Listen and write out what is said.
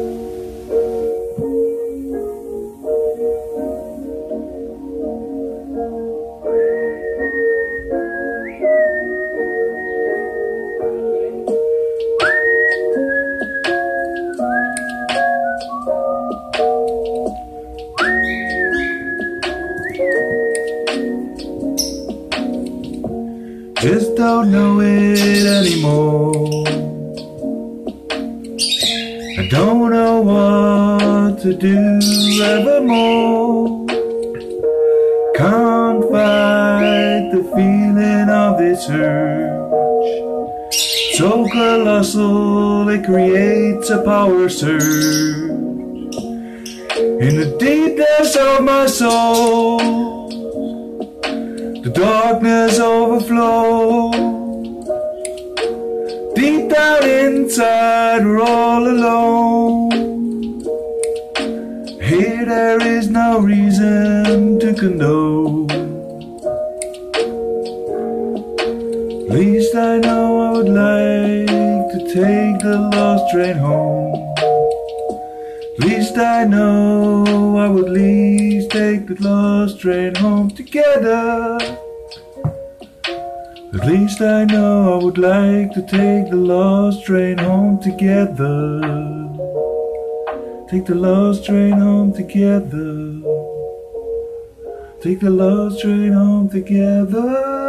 Just don't know it anymore. I don't know what to do evermore. Can't fight the feeling of this urge. So colossal it creates a power surge. In the deepness of my soul, the darkness overflows. Deep down inside we're all alone. Here there is no reason to condone. At least I know I would like to take the lost train home. At least I know I would least take the lost train home together. At least I know I would like to take the lost train home together. Take the lost train home together. Take the lost train home together.